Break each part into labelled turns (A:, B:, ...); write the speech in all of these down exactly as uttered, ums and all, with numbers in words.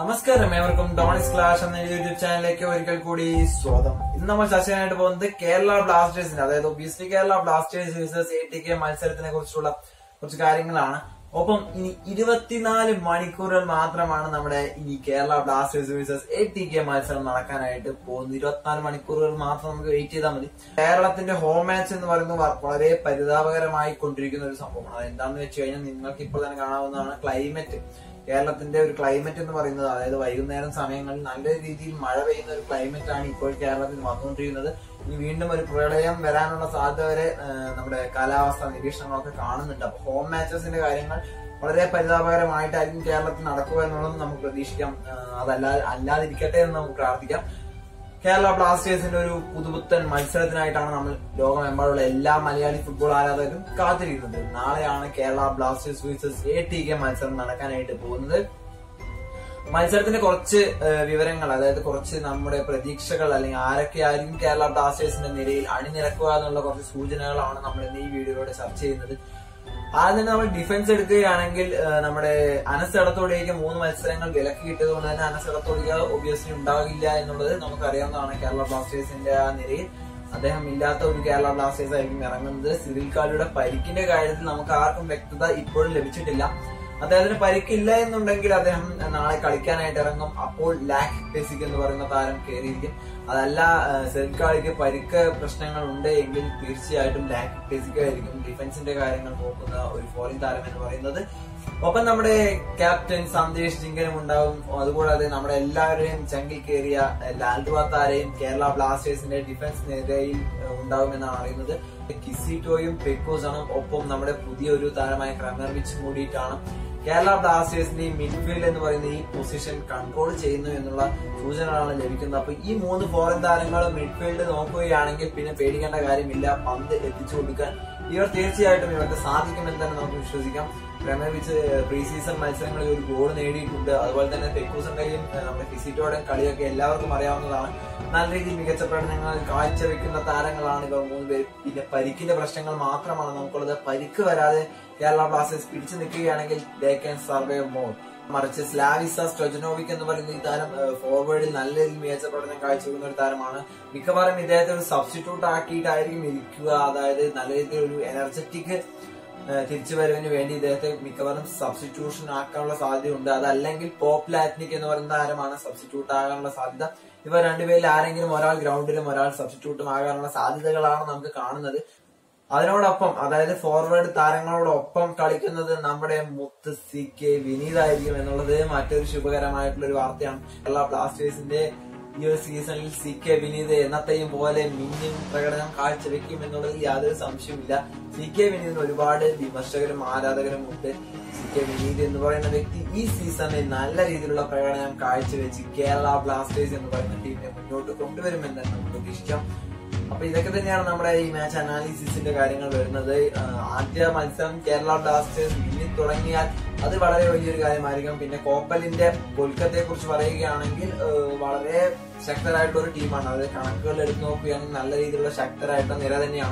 A: നമസ്കാരം, ഏവർക്കും ഡോണിസ് ക്ലാഷ് എന്ന യൂട്യൂബ് ചാനലിലേക്ക് ഒരിക്കൽ കൂടി സ്വാഗതം. ഇന്ന് നമ്മൾ ചർച്ച ചെയ്യാനായിട്ട് പോകുന്നത് കേരള ബ്ലാസ്റ്റേഴ്സിന്റെ, അതായത് obviously Kerala Blasters versus A T K മത്സരത്തിനെ കുറിച്ചുള്ള കുറച്ച് കാര്യങ്ങളാണ്. ഒപ്പം ഇനി ഇരുപത്തിനാല് മണിക്കൂറുകൾ മാത്രമാണ് നമ്മുടെ ഇനി Kerala Blasters versus A T K മത്സരം നടക്കാനായിട്ട് പോകുന്നത്. ഇരുപത്തിനാല് മണിക്കൂറുകൾ മാത്രം നമുക്ക് വെയിറ്റ് ചെയ്താൽ മതി. കേരളത്തിന്റെ ഹോം മാച്ച് എന്ന് പറയുന്നത് വളരെ പരിതാപകരമായി കൊണ്ടിരിക്കുന്ന ഒരു സംഭവമാണ്. അത് എന്താണെന്ന് വെച്ച് കഴിഞ്ഞാൽ നിങ്ങൾക്ക് ഇപ്പോൾ തന്നെ കാണാവുന്നതാണ് ക്ലൈമറ്റ്. കേരളത്തിന്റെ ഒരു ക്ലൈമറ്റ് എന്ന് പറയുന്നത്, അതായത് വൈകുന്നേരം സമയങ്ങളിൽ നല്ല രീതിയിൽ മഴ പെയ്യുന്ന ഒരു ക്ലൈമറ്റ് ആണ് ഇപ്പോൾ കേരളത്തിൽ വന്നുകൊണ്ടിരിക്കുന്നത്. ഇനി വീണ്ടും ഒരു പ്രളയം വരാനുള്ള സാധ്യത വരെ നമ്മുടെ കാലാവസ്ഥാ നിരീക്ഷണങ്ങളൊക്കെ കാണുന്നുണ്ട്. അപ്പൊ ഹോം മാച്ചസിന്റെ കാര്യങ്ങൾ വളരെ പരിതാപകരമായിട്ടായിരിക്കും കേരളത്തിൽ നടക്കുക എന്നുള്ളത് നമുക്ക് പ്രതീക്ഷിക്കാം. അതല്ല അല്ലാതിരിക്കട്ടെ എന്ന് നമുക്ക് പ്രാർത്ഥിക്കാം. കേരള ബ്ലാസ്റ്റേഴ്സിന്റെ ഒരു പുതുപുത്തൻ മത്സരത്തിനായിട്ടാണ് നമ്മൾ ലോകമെമ്പാടുള്ള എല്ലാ മലയാളി ഫുട്ബോൾ ആരാധകരും കാത്തിരിക്കുന്നത്. നാളെയാണ് Kerala Blasters versus A T K മത്സരം നടക്കാനായിട്ട് പോകുന്നത്. മത്സരത്തിന്റെ കുറച്ച് വിവരങ്ങൾ, അതായത് കുറച്ച് നമ്മുടെ പ്രതീക്ഷകൾ, അല്ലെങ്കിൽ ആരൊക്കെയായിരിക്കും കേരള ബ്ലാസ്റ്റേഴ്സിന്റെ നിരയിൽ അണിനിരക്കുക എന്നുള്ള കുറച്ച് സൂചനകളാണ് നമ്മൾ ഇന്ന് ഈ വീഡിയോയിലൂടെ ചർച്ച ചെയ്യുന്നത്. ആദ്യം തന്നെ നമ്മൾ ഡിഫൻസ് എടുക്കുകയാണെങ്കിൽ നമ്മുടെ അനസ് എടത്തോടിക്ക് മൂന്ന് മത്സരങ്ങൾ വിലക്ക് കിട്ടിയത് കൊണ്ട് തന്നെ അനസ് എടത്തോടിക്ക് ഒബിയസ്ലി ഉണ്ടാകില്ല എന്നുള്ളത് നമുക്കറിയാവുന്നതാണ്. കേരള ബ്ലാസ്റ്റേഴ്സിന്റെ ആ നിരയിൽ അദ്ദേഹം ഇല്ലാത്ത ഒരു കേരള ബ്ലാസ്റ്റേഴ്സ് ആയിരിക്കും ഇറങ്ങുന്നത്. സിറിൽ കാളിയുടെ പരിക്കിന്റെ കാര്യത്തിൽ നമുക്ക് ആർക്കും വ്യക്തത ഇപ്പോഴും ലഭിച്ചിട്ടില്ല. അദ്ദേഹത്തിന് പരിക്കില്ല എന്നുണ്ടെങ്കിൽ അദ്ദേഹം നാളെ കളിക്കാനായിട്ട് ഇറങ്ങും. അപ്പോൾ ലാക് പെസിക് എന്ന് പറയുന്ന താരം കയറിയിരിക്കും. അതല്ല സെൽക്കാളിക്ക് പരിക്ക് പ്രശ്നങ്ങൾ ഉണ്ട് എങ്കിൽ തീർച്ചയായിട്ടും ലാക് പെസിക് ആയിരിക്കും ഡിഫൻസിന്റെ കാര്യങ്ങൾ നോക്കുന്ന ഒരു ഫോറിൻ താരം എന്ന് പറയുന്നത്. ഒപ്പം നമ്മുടെ ക്യാപ്റ്റൻ സന്ദേശ് ജിങ്കനും ഉണ്ടാവും. അതുകൂടാതെ നമ്മുടെ എല്ലാവരുടെയും ചങ്കിൽ കയറിയ ലാൽദുവാത്താരെയും കേരള ബ്ലാസ്റ്റേഴ്സിന്റെ ഡിഫൻസ് നിരയിൽ ഉണ്ടാവുമെന്നാണ് അറിയുന്നത്. കിസിറ്റോയും പെക്കോസാണും ഒപ്പം നമ്മുടെ പുതിയൊരു താരമായ ക്രമർവിച്ചും കൂടിയിട്ടാണ് കേരള ബ്ലാസ്റ്റേഴ്സിന്റെ മിഡ്ഫീൽഡ് എന്ന് പറയുന്ന ഈ പൊസിഷൻ കൺട്രോൾ ചെയ്യുന്നു എന്നുള്ള സൂചനകളാണ് ലഭിക്കുന്നത്. അപ്പൊ ഈ മൂന്ന് ഫോറിൻ താരങ്ങൾ മിഡ്ഫീൽഡ് നോക്കുകയാണെങ്കിൽ പിന്നെ പേടിക്കേണ്ട കാര്യമില്ല. പന്ത് എത്തിച്ചു കൊടുക്കാൻ ഇവർ തീർച്ചയായിട്ടും ഇവർക്ക് സാധിക്കുമെന്ന് തന്നെ നമുക്ക് വിശ്വസിക്കാം. ക്രമേവിച്ച് പ്രീ സീസൺ മത്സരങ്ങളിൽ ഒരു ഗോൾ നേടിയിട്ടുണ്ട്. അതുപോലെ തന്നെ പെക്കൂസന്റെയും നമ്മുടെ ഫിസിറ്റോയുടെയും കളിയൊക്കെ എല്ലാവർക്കും അറിയാവുന്നതാണ്. നല്ല രീതിയിൽ മികച്ച പ്രകടനങ്ങൾ കാഴ്ചവെക്കുന്ന താരങ്ങളാണ് ഇവർ മൂന്ന് പേര്. പിന്നെ പരിക്കിന്റെ പ്രശ്നങ്ങൾ മാത്രമാണ് നമുക്കുള്ളത്. പരിക്ക് വരാതെ കേരള ബ്ലാസ്റ്റേഴ്സ് പിടിച്ചു നിൽക്കുകയാണെങ്കിൽ ദേ ക്യാൻ സർവൈവ് മോർ. മറിച്ച് സ്ലാവിസ സ്റ്റൊജനോവിക് എന്ന് പറയുന്ന ഈ താരം ഫോർവേഡിൽ നല്ല രീതിയിൽ മികച്ച പ്രകടനം കാഴ്ചവെക്കുന്ന ഒരു താരമാണ്. മിക്കവാറും ഇദ്ദേഹത്തെ ഒരു സബ്സ്റ്റിറ്റ്യൂട്ട് ആക്കിയിട്ടായിരിക്കും ഇരിക്കുക. അതായത് നല്ല രീതിയിൽ ഒരു എനർജറ്റിക് തിരിച്ചുവരവിന് വേണ്ടി ഇദ്ദേഹത്തെ മിക്കവാറും സബ്സ്റ്റിറ്റ്യൂഷൻ ആക്കാനുള്ള സാധ്യതയുണ്ട്. അതല്ലെങ്കിൽ പോപ്പ് ലാറ്റ്നിക് എന്ന് പറയുന്ന താരമാണ് സബ്സ്റ്റിറ്റ്യൂട്ട് ആകാനുള്ള സാധ്യത. ഇവർ രണ്ടുപേരിൽ ആരെങ്കിലും ഒരാൾ ഗ്രൗണ്ടിലും ഒരാൾ സബ്സ്റ്റിറ്റ്യൂട്ടും ആകാനുള്ള സാധ്യതകളാണ് നമുക്ക് കാണുന്നത്. അതിനോടൊപ്പം, അതായത് ഫോർവേഡ് താരങ്ങളോടൊപ്പം കളിക്കുന്നത് നമ്മുടെ മുത്ത് സി കെ വിനീതായിരിക്കും എന്നുള്ളത് മറ്റൊരു ശുഭകരമായിട്ടുള്ള ഒരു വാർത്തയാണ്. കേരള ബ്ലാസ്റ്റേഴ്സിന്റെ ഈ ഒരു സീസണിൽ സി കെ വിനീത് എന്നത്തെയും പോലെ മിന്നും പ്രകടനം കാഴ്ചവെക്കും എന്നുള്ളതിൽ യാതൊരു സംശയമില്ല. സി കെ വിനീതിന് ഒരുപാട് വിമർശകരും ആരാധകരും ഉണ്ട്. സി കെ വിനീത് എന്ന് പറയുന്ന വ്യക്തി ഈ സീസണിൽ നല്ല രീതിയിലുള്ള പ്രകടനം കാഴ്ചവെച്ച് കേരള ബ്ലാസ്റ്റേഴ്സ് എന്ന് പറയുന്ന ടീമിനെ മുന്നോട്ട് കൊണ്ടുവരുമെന്ന് നമുക്ക് പ്രതീക്ഷിക്കാം. അപ്പൊ ഇതൊക്കെ തന്നെയാണ് നമ്മുടെ ഈ മാച്ച് അനാലിസിസിന്റെ കാര്യങ്ങൾ വരുന്നത്. ആദ്യ മത്സരം കേരള ബ്ലാസ്റ്റേഴ്സ് വിന്നി തുടങ്ങിയാൽ അത് വളരെ വലിയൊരു കാര്യമായിരിക്കും. പിന്നെ കോപ്പലിന്റെ കൊൽക്കത്തയെ കുറിച്ച് പറയുകയാണെങ്കിൽ വളരെ ശക്തരായിട്ടുള്ള ഒരു ടീമാണ്. അത് കണക്കുകൾ എടുത്തു നോക്കുകയാണെങ്കിൽ നല്ല രീതിയിലുള്ള ശക്തരായിട്ടുള്ള നിര തന്നെയാണ്.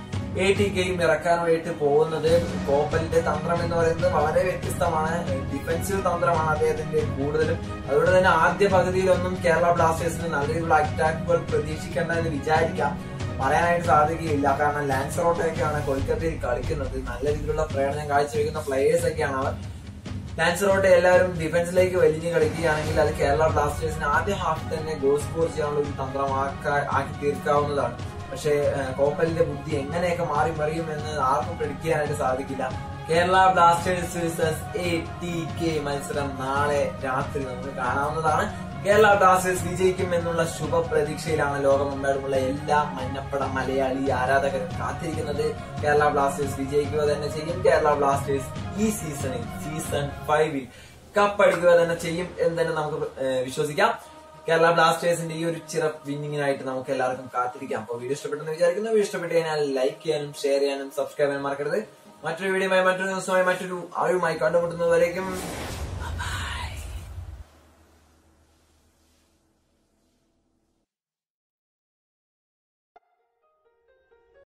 A: എ ടി കെയും ഇറക്കാനായിട്ട് പോകുന്നത്. കോപ്പലിന്റെ തന്ത്രം എന്ന് പറയുന്നത് വളരെ വ്യത്യസ്തമാണ്. ഡിഫൻസീവ് തന്ത്രമാണ് അദ്ദേഹത്തിന്റെ കൂടുതലും. അതുകൊണ്ട് തന്നെ ആദ്യ പകുതിയിലൊന്നും കേരള ബ്ലാസ്റ്റേഴ്സിന് നല്ല രീതിയിലുള്ള അറ്റാക്കുകൾ പ്രതീക്ഷിക്കേണ്ട എന്ന് വിചാരിക്കാം. പറയാനായിട്ട് സാധിക്കുകയില്ല. കാരണം ലാൻസറോട്ടൊക്കെയാണ് കൊൽക്കത്തയിൽ കളിക്കുന്നത്. നല്ല രീതിയിലുള്ള പ്രകടനം കാഴ്ചവെക്കുന്ന പ്ലേയേഴ്സ് ഒക്കെയാണ് അവർ. ലാൻസറോട്ടെ എല്ലാവരും ഡിഫൻസിലേക്ക് വലിഞ്ഞു കളിക്കുകയാണെങ്കിൽ അത് കേരള ബ്ലാസ്റ്റേഴ്സിന് ആദ്യ ഹാഫ് തന്നെ ഗോൾ സ്കോർ ചെയ്യാനുള്ള ഒരു തന്ത്രമാക്കാ ആക്കി തീർക്കാവുന്നതാണ്. പക്ഷേ കോപ്പലിന്റെ ബുദ്ധി എങ്ങനെയൊക്കെ മാറി മറിയുമെന്ന് ആർക്കും പ്രെഡിക്റ്റ് ചെയ്യാനായിട്ട് സാധിക്കില്ല. Kerala Blasters versus A T K മത്സരം നാളെ രാത്രി നമുക്ക് കാണാവുന്നതാണ്. കേരള ബ്ലാസ്റ്റേഴ്സ് വിജയിക്കും എന്നുള്ള ശുഭ പ്രതീക്ഷയിലാണ് ലോകമെമ്പാടുമുള്ള എല്ലാ മഞ്ഞപ്പട മലയാളി ആരാധകരും കാത്തിരിക്കുന്നത്. കേരള ബ്ലാസ്റ്റേഴ്സ് വിജയിക്കുക തന്നെ ചെയ്യും. കേരള ബ്ലാസ്റ്റേഴ്സ് ഈ സീസണിൽ സീസൺ ഫൈവിൽ കപ്പടിക്കുക തന്നെ ചെയ്യും എന്ന് തന്നെ നമുക്ക് വിശ്വസിക്കാം. കേരള ബ്ലാസ്റ്റേഴ്സിന്റെ ഈ ഒരു ചിറപ്പ് വിന്നിങ്ങിനായിട്ട് നമുക്ക് എല്ലാവർക്കും കാത്തിരിക്കാം. അപ്പോൾ വീഡിയോ ഇഷ്ടപ്പെട്ടെന്ന് വിചാരിക്കുന്നു. വീഡിയോ ഇഷ്ടപ്പെട്ട് കഴിഞ്ഞാൽ ലൈക്ക് ചെയ്യാനും ഷെയർ ചെയ്യാനും സബ്സ്ക്രൈബ് ചെയ്യാനും മറക്കരുത്. മറ്റൊരു വീഡിയോയുമായി മറ്റൊരു ദിവസമായി മറ്റൊരു അറിവുമായി കണ്ടുമുട്ടുന്നതുവരേക്കും